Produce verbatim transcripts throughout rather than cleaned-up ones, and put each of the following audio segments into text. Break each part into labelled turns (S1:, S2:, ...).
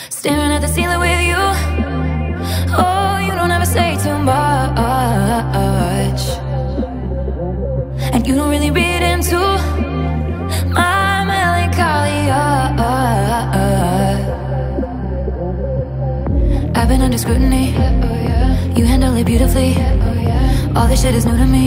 S1: Staring at the ceiling with you. Oh, you don't ever say too much, and you don't really read into my melancholia. I've been under scrutiny. You handle it beautifully. All this shit is new to me.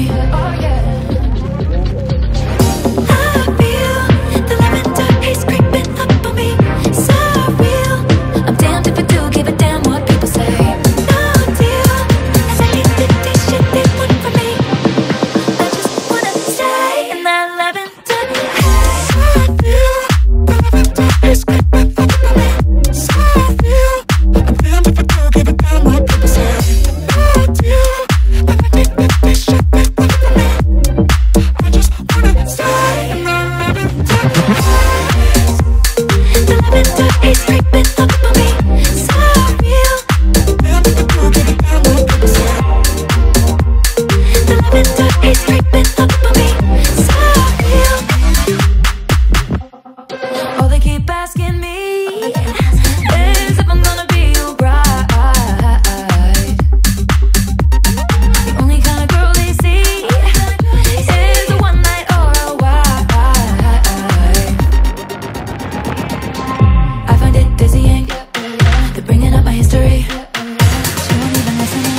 S1: All they keep asking me is if I'm gonna be your bride. The only kind of girl they see is a one night or a wife. I find it dizzying, they're bringing up my history. She won't even listen to me.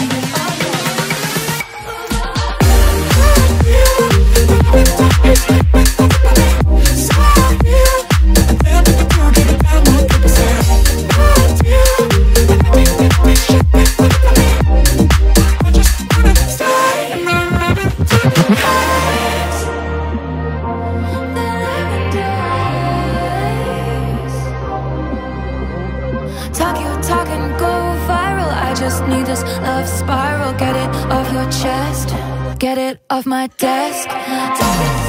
S1: Talk your talk and go viral. I just need this love spiral. Get it off your chest, get it off my desk. Talk it